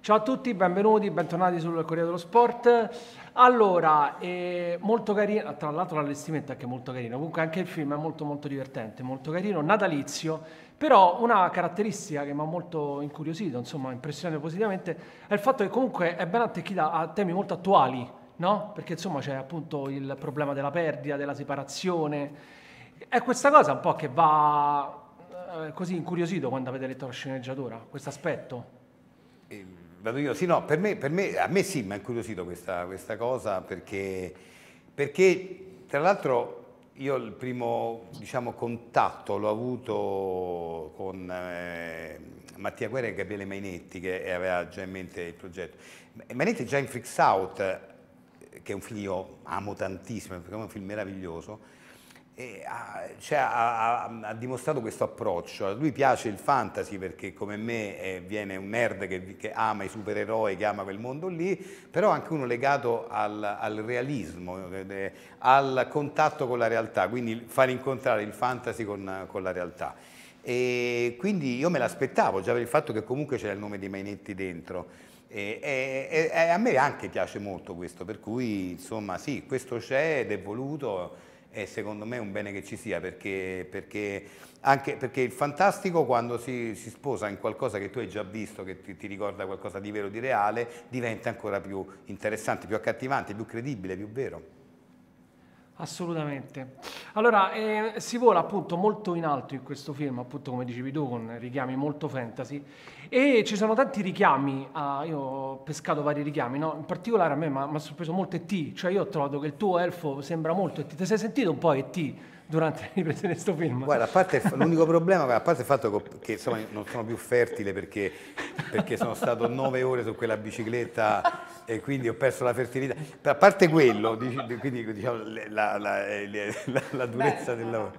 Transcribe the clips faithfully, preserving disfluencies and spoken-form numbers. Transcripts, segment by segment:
Ciao a tutti, benvenuti, bentornati sul Corriere dello Sport. Allora, eh, molto carino, tra l'altro l'allestimento è anche molto carino, comunque anche il film è molto molto divertente, molto carino, natalizio, però una caratteristica che mi ha molto incuriosito, insomma impressionato positivamente, è il fatto che comunque è ben attecchita a temi molto attuali, no? Perché insomma c'è appunto il problema della perdita, della separazione, è questa cosa un po' che va eh, così incuriosito quando avete letto la sceneggiatura, questo aspetto. Eh, Vado io, sì, no, per me, per me, a me sì, mi ha incuriosito questa, questa cosa perché, perché tra l'altro io il primo, diciamo, contatto l'ho avuto con eh, Mattia Guerra e Gabriele Mainetti che aveva già in mente il progetto. Mainetti già in Freaks Out, che è un film che io amo tantissimo, perché è un film meraviglioso, e ha, cioè, ha, ha, ha dimostrato questo approccio. A lui piace il fantasy perché come me eh, viene un nerd che, che ama i supereroi, che ama quel mondo lì, però anche uno legato al, al realismo, eh, al contatto con la realtà, quindi far incontrare il fantasy con, con la realtà. E quindi io me l'aspettavo già per il fatto che comunque c'era il nome di Mainetti dentro. E, e, e a me anche piace molto questo, per cui insomma sì, questo c'è ed è voluto. E secondo me è un bene che ci sia, perché, perché, anche perché il fantastico quando si, si sposa in qualcosa che tu hai già visto, che ti, ti ricorda qualcosa di vero, di reale, diventa ancora più interessante, più accattivante, più credibile, più vero. Assolutamente. Allora, eh, si vola appunto molto in alto in questo film, appunto come dicevi tu, con richiami molto fantasy e ci sono tanti richiami, a, io ho pescato vari richiami, no? In particolare a me mi ha sorpreso molto E T, cioè io ho trovato che il tuo elfo sembra molto E T, ti sei sentito un po' E T durante le riprese di questo film? Guarda, a parte l'unico problema, a parte il fatto che insomma, non sono più fertile perché, perché sono stato nove ore su quella bicicletta e quindi ho perso la fertilità. A parte quello, quindi diciamo la, la, la, la durezza del lavoro.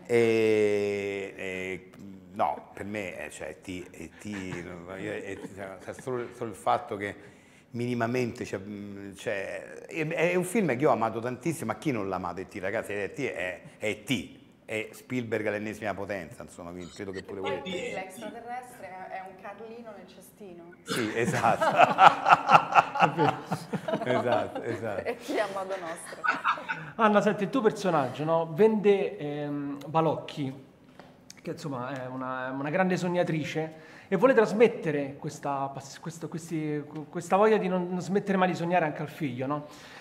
E, e, no, per me cioè, T, è T, è, è solo, solo il fatto che minimamente, cioè, cioè, è un film che io ho amato tantissimo, ma chi non l'ha amato E T, ragazzi, E T è E T, è Spielberg all'ennesima potenza, insomma, quindi credo che pure voi... Quindi l'extraterrestre è un Carlino nel cestino. Sì, esatto. esatto, esatto. E chi è a modo nostro. Anna, senti, il tuo personaggio, no? Vende ehm, balocchi, che insomma è una, una grande sognatrice, e vuole trasmettere questa, questa, questi, questa voglia di non, non smettere mai di sognare anche al figlio, no?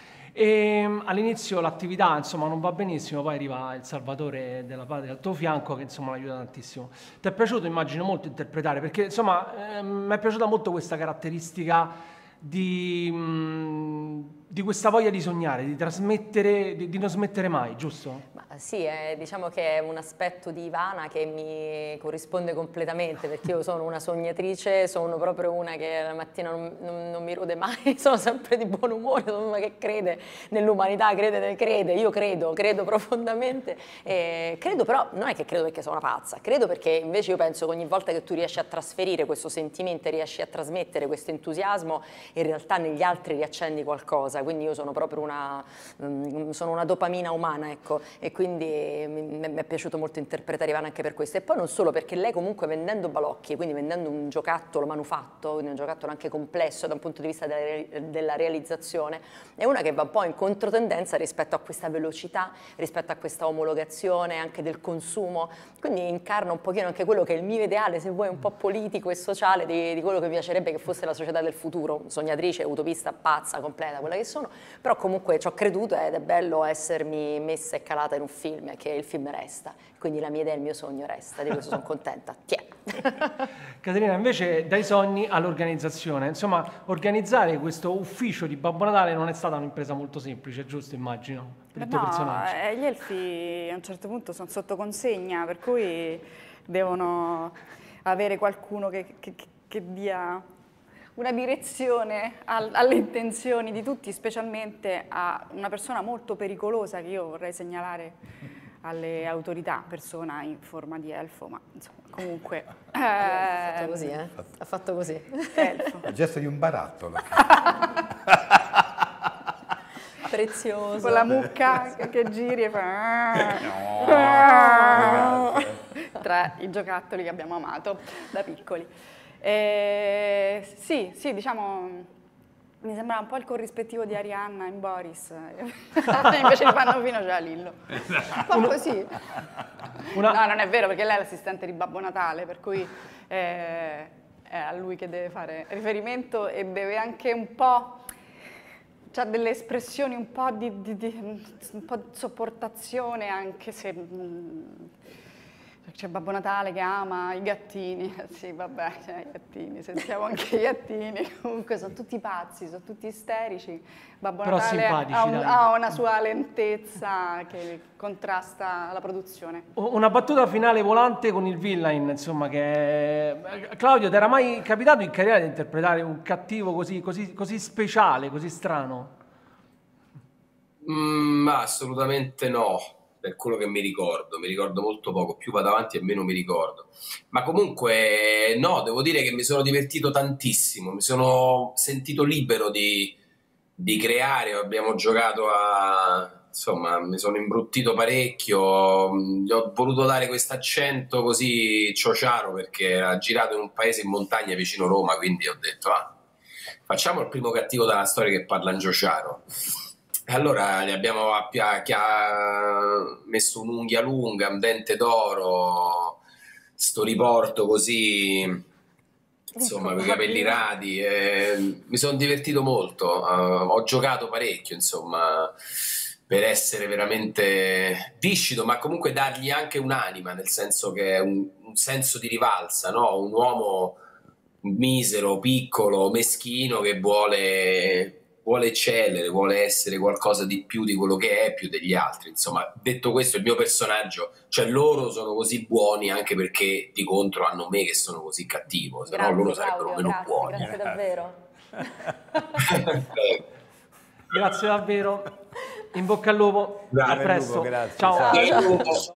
E all'inizio l'attività insomma non va benissimo, poi arriva il Salvatore della Patria al tuo fianco che insomma l'aiuta tantissimo. Ti è piaciuto, immagino, molto interpretare, perché insomma eh, mi è piaciuta molto questa caratteristica di, mh, di questa voglia di sognare, di trasmettere, di, di non smettere mai, giusto? Ma sì, è, diciamo che è un aspetto di Ivana che mi corrisponde completamente, perché io sono una sognatrice, sono proprio una che la mattina non, non, non mi rode mai, sono sempre di buon umore, sono una che crede nell'umanità, crede, crede, io credo, credo profondamente, e credo però, non è che credo perché sono una pazza, credo perché invece io penso che ogni volta che tu riesci a trasferire questo sentimento, riesci a trasmettere questo entusiasmo, in realtà negli altri riaccendi qualcosa, quindi io sono proprio una, sono una dopamina umana, ecco, e quindi mi è piaciuto molto interpretare Ivana anche per questo. E poi non solo, perché lei comunque vendendo balocchi, quindi vendendo un giocattolo manufatto, quindi un giocattolo anche complesso da un punto di vista della, della realizzazione, è una che va un po' in controtendenza rispetto a questa velocità, rispetto a questa omologazione anche del consumo, quindi incarna un pochino anche quello che è il mio ideale, se vuoi un po' politico e sociale, di, di quello che mi piacerebbe che fosse la società del futuro, sognatrice, utopista, pazza, completa, quella che sono, però comunque ci ho creduto ed è bello essermi messa e calata in un film, che il film resta, quindi la mia idea e il mio sogno resta, di questo sono contenta. Tiè. Caterina, invece dai sogni all'organizzazione, insomma organizzare questo ufficio di Babbo Natale non è stata un'impresa molto semplice, giusto, immagino, per il tuo No, personaggio? eh, gli elfi a un certo punto sono sotto consegna, per cui devono avere qualcuno che, che, che dia una direzione al, alle intenzioni di tutti, specialmente a una persona molto pericolosa che io vorrei segnalare alle autorità, persona in forma di elfo, ma insomma, comunque... Eh, ha fatto così, eh? Ha fatto così. Elfo. Il gesto di un barattolo. Prezioso. Con la mucca che giri e fa... No, tra i giocattoli che abbiamo amato da piccoli. E, sì, sì, diciamo... Mi sembrava un po' il corrispettivo di Arianna in Boris, invece di Pannofino c'era Lillo. Un po' così. Una... No, non è vero, perché lei è l'assistente di Babbo Natale, per cui eh, è a lui che deve fare riferimento e deve anche un po'... C'ha delle espressioni un po' di, di, di, un po' di sopportazione, anche se... Mh, c'è Babbo Natale che ama i gattini, sì vabbè, cioè, i gattini, sentiamo anche i gattini, comunque sono tutti pazzi, sono tutti isterici. Babbo Però Natale simpatici, ha, un, dai. ha una sua lentezza che contrasta la produzione. Una battuta finale volante con il villain, insomma, che... Claudio, ti era mai capitato in carriera di interpretare un cattivo così, così, così speciale, così strano? Mm, ma assolutamente no. Per quello che mi ricordo, mi ricordo molto poco, più vado avanti e meno mi ricordo. Ma comunque no, devo dire che mi sono divertito tantissimo, mi sono sentito libero di, di creare, abbiamo giocato a... insomma, mi sono imbruttito parecchio, gli ho voluto dare questo accento così ciociaro perché era girato in un paese in montagna vicino Roma, quindi ho detto, ah, facciamo il primo cattivo della storia che parla in ciociaro. E allora gli abbiamo appia- che ha messo un'unghia lunga, un dente d'oro, sto riporto così, insomma, con i capelli radi. E mi sono divertito molto, uh, ho giocato parecchio, insomma, per essere veramente viscido, ma comunque dargli anche un'anima, nel senso che è un, un senso di rivalsa, no? Un uomo misero, piccolo, meschino che vuole... vuole eccellere, vuole essere qualcosa di più di quello che è, più degli altri. Insomma, detto questo, il mio personaggio, cioè loro sono così buoni anche perché di contro hanno me che sono così cattivo, se no loro sarebbero Claudio, meno grazie, buoni. Grazie davvero. Grazie davvero. In bocca al lupo. Grazie, A presto. Lupo, grazie. Ciao. Ciao. Ciao.